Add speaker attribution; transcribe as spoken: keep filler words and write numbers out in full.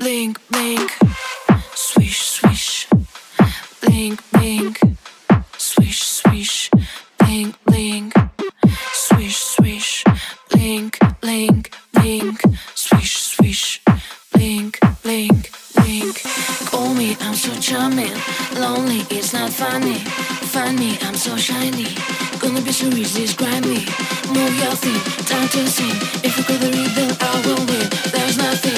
Speaker 1: blink, blink, swish, swish, blink, blink, swish, swish, blink, blink, swish, swish, blink, blink, blink, swish, swish, blink, blink, blink. Call me, I'm so charming. Lonely, it's not funny. Find me, I'm so shiny. Gonna be so easy, describe me. Move your feet, time to sing. If you go the rhythm, I will win. There's nothing